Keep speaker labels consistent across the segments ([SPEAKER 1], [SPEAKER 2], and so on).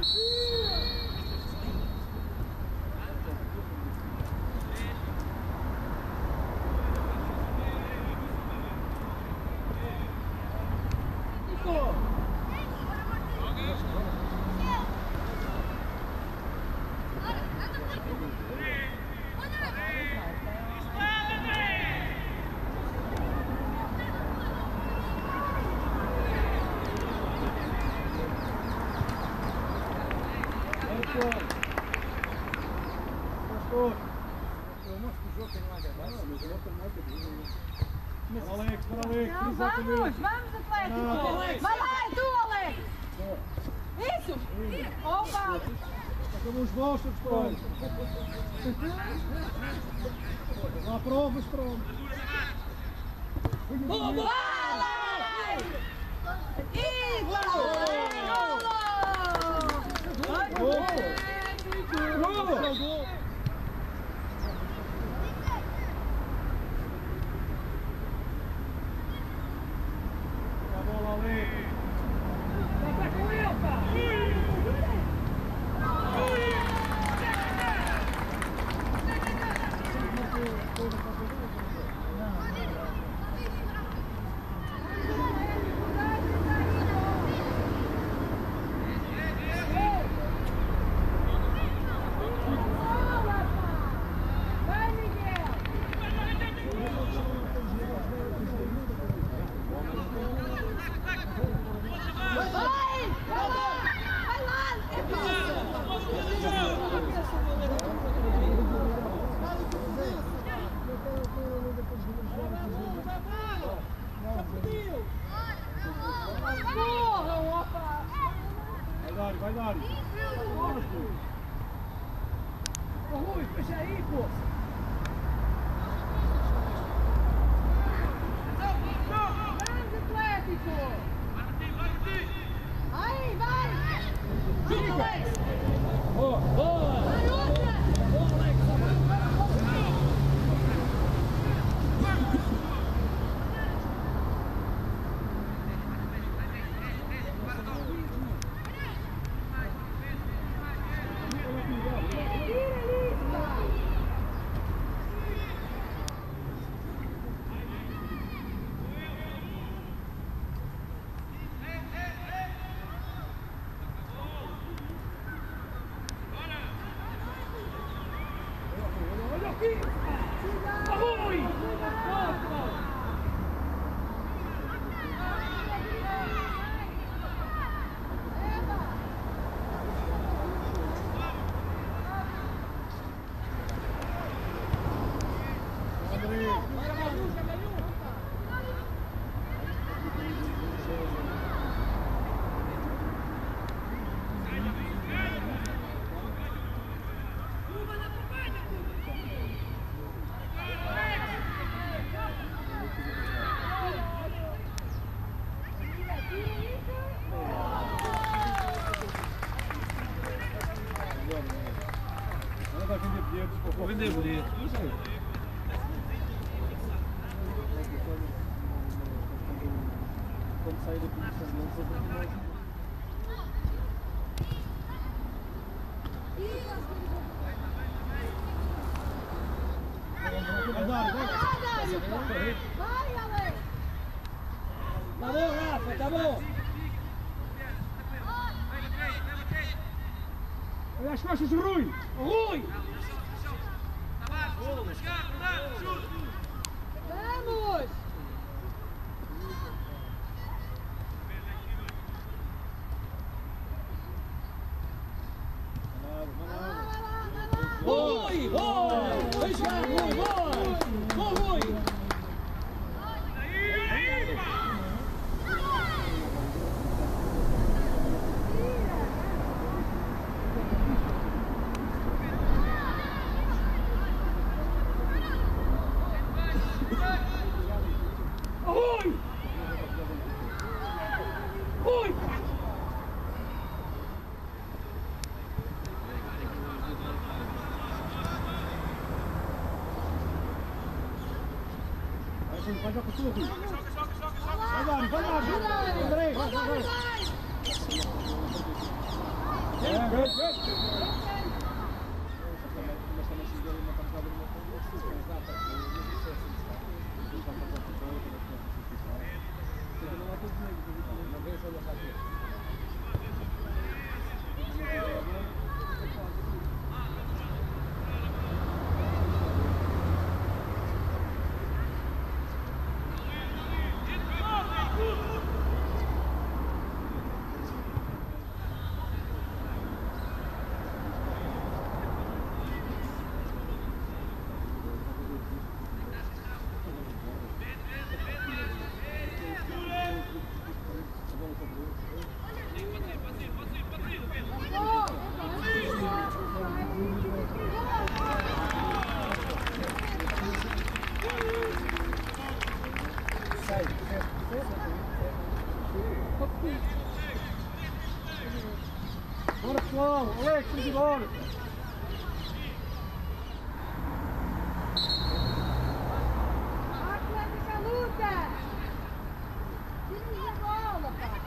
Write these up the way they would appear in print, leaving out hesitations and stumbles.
[SPEAKER 1] Vamos, Atlético! Vai lá, é tu, Alex! Isso! Opa!
[SPEAKER 2] São os vossos, pronto! Não há provas, pronto!
[SPEAKER 1] Bola! Golo!
[SPEAKER 2] Vai, Dari! Ô Rui, fecha aí, pô!
[SPEAKER 1] Vamos, Atlético! Aí, vai! Vamos, Alex!
[SPEAKER 2] Boa! Boa!
[SPEAKER 1] Vai, outra!
[SPEAKER 2] Boa, Alex! Vou vender bilhete. Quando sair da produção deles, eu vou mais. Vai, Dário, vai!
[SPEAKER 1] Vai, Alex!
[SPEAKER 2] Tá bom, Rafa, tá bom! Olha as costas do Rui! Rui!
[SPEAKER 1] Vamos!
[SPEAKER 2] Rui! Rui! Vem jogar, Rui! Boa! Boa, Rui! Vai jogar com o Rui. Vai, Dário, vai, Dário. André, vai. Bora pessoal, Alex, vamos embora!
[SPEAKER 1] Atlética luta! Tira a bola, pai!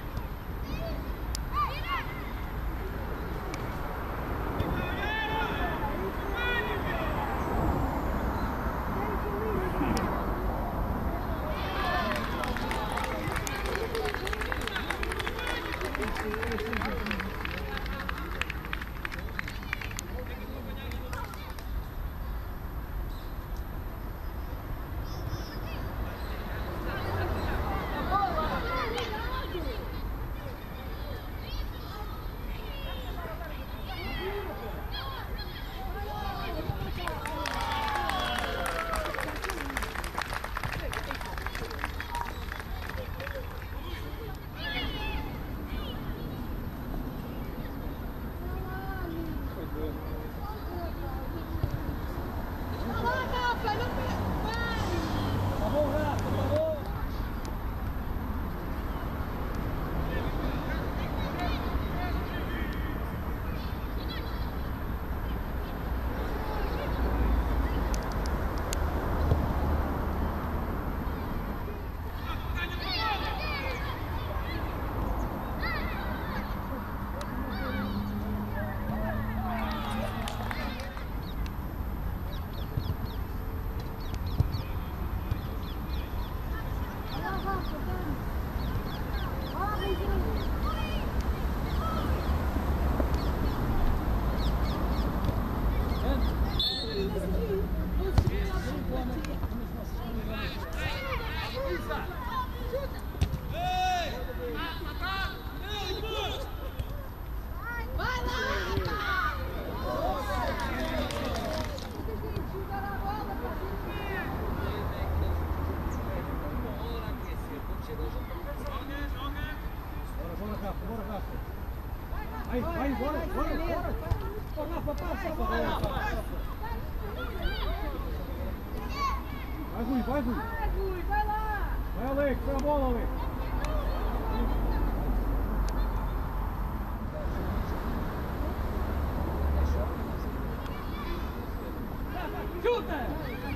[SPEAKER 2] Vai embora, bora! Rafa, passa! Vai, Rui!
[SPEAKER 1] Vai, Rui, vai lá!
[SPEAKER 2] Vai, Alex, vai a bola, Alex!
[SPEAKER 3] Chuta!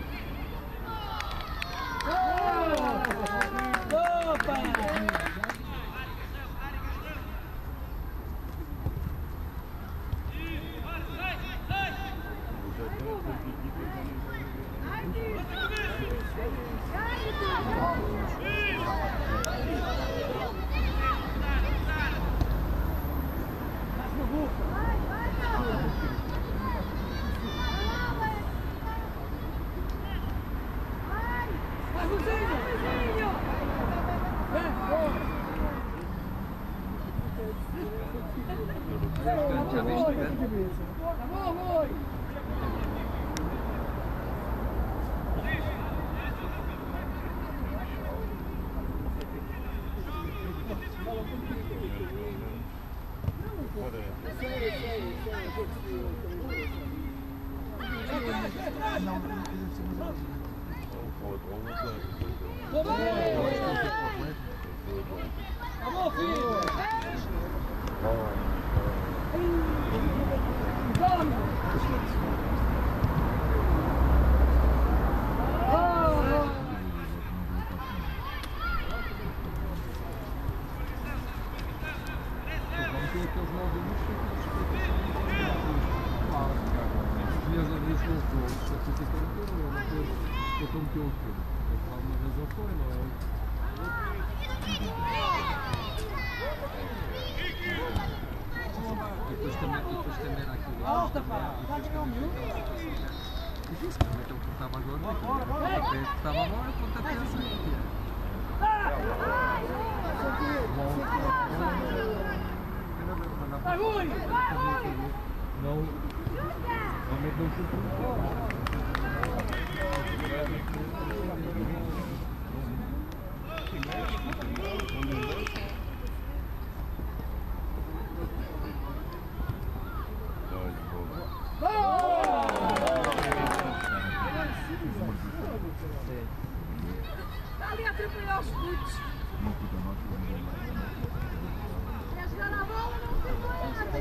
[SPEAKER 3] Vamos, filho!
[SPEAKER 4] tem aqueles módulos que escolhias a vez com o fogo, só que isso é um pouco, eu não sei o que meteu o fogo. Por alguma razão foi, não é? E depois também era aquilo.
[SPEAKER 3] Volta, pá! Está a ganhar um minuto?
[SPEAKER 4] Difícil, como é que ele cortava agora? Cortava agora, pontapé assim.
[SPEAKER 3] Vai, Rui!
[SPEAKER 4] Não, realmente não chutou fora.
[SPEAKER 1] Está ali a atrapalhar os putos. Quer jogar a bola, não se pode.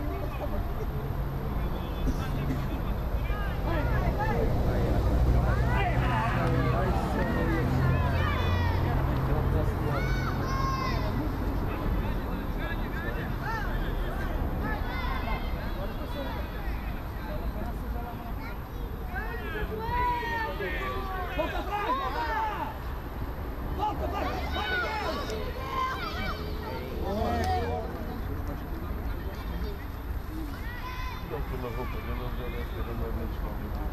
[SPEAKER 3] Volta atrás, volta lá! Volta, vai, vai, Miguel!
[SPEAKER 5] Não, pela roupa dele, ele já deve ter andado na escola.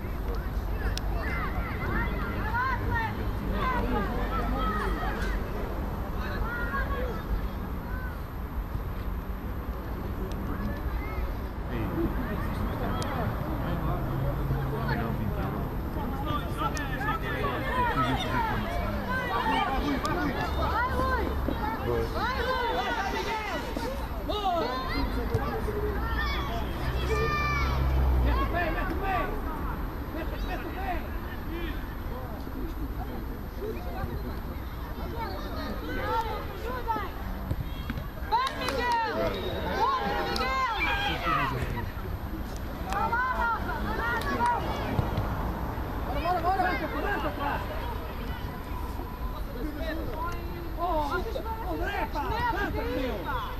[SPEAKER 3] André, pá! Canta, meu!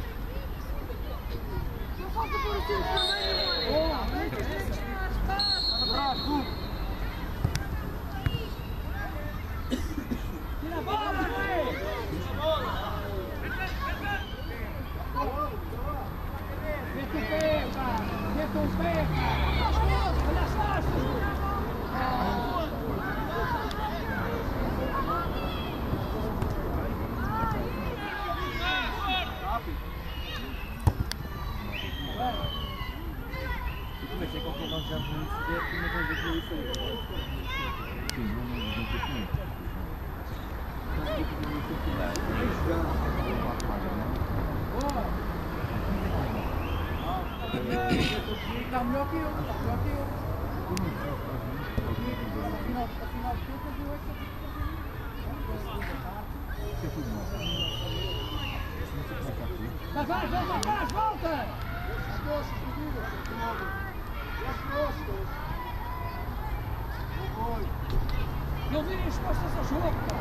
[SPEAKER 1] Não falta por aqui o vermelho.
[SPEAKER 3] Tira a bola, André! Mete o pé, pá! Mete o pé, pá! Olha as costas!
[SPEAKER 4] Eu pensei que qualquer nós já vamos fazer uma coisa que eu isso. Sim, não sei como. Mas o que eu isso
[SPEAKER 2] Está melhor que eu, está melhor que eu. Afinal de contas, eu é que
[SPEAKER 4] é tudo novo.
[SPEAKER 3] Vai, volta atrás, volta! Não virem as costas ao jogo, pá!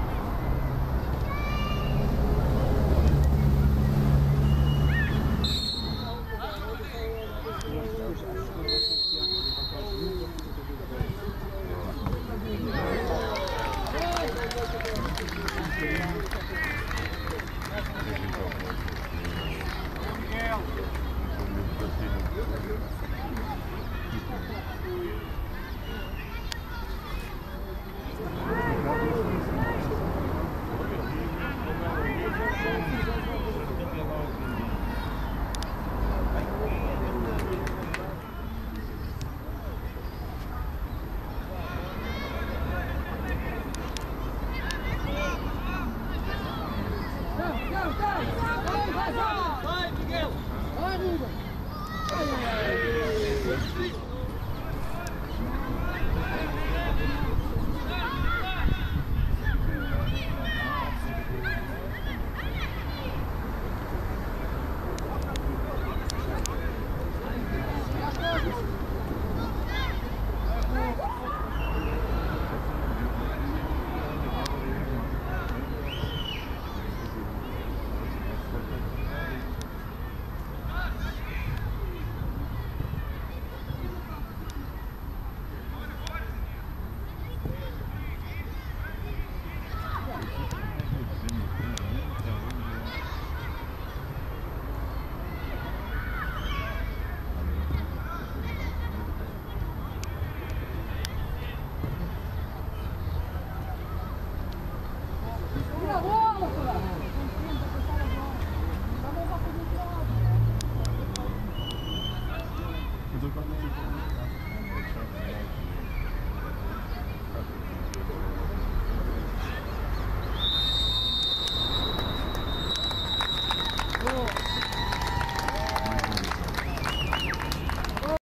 [SPEAKER 2] Vai, Miguel! Vai, Ruben! Ai, ai, ai!